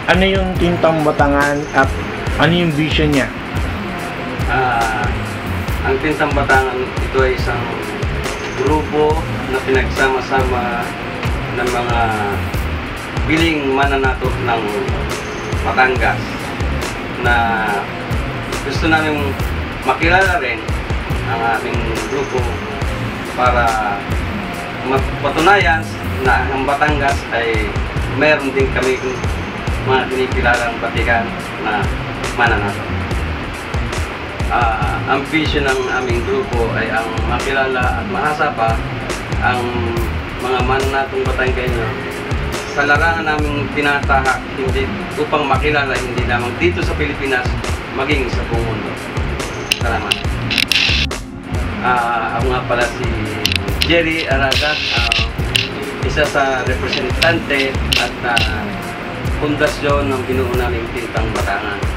Ano yung Tintang Batangan at ano yung vision niya? Ang Tintang Batangan, ito ay isang grupo na pinagsama-sama ng mga piling mananato ng Batangas na gusto namin makilala rin ang aming grupo para mapatunayan na ang Batangas ay meron din kami mga kinikilalang batikan na mananato. Ang vision ng aming grupo ay ang makilala at mahasapa ang mga mananatong Batanggenyo sa larangan naming tinatahak hindi upang makilala hindi lamang dito sa Pilipinas maging sa buong mundo. Salamat. Ako nga pala si Jerry Aragat, isa sa representante at pundasyon ng binuo naming Tintang Batangan.